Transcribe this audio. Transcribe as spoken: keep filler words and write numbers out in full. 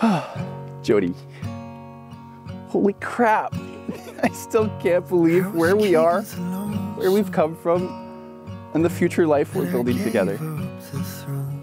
Jody, holy crap. I still can't believe where we are, where we've come from, and the future life we're building together.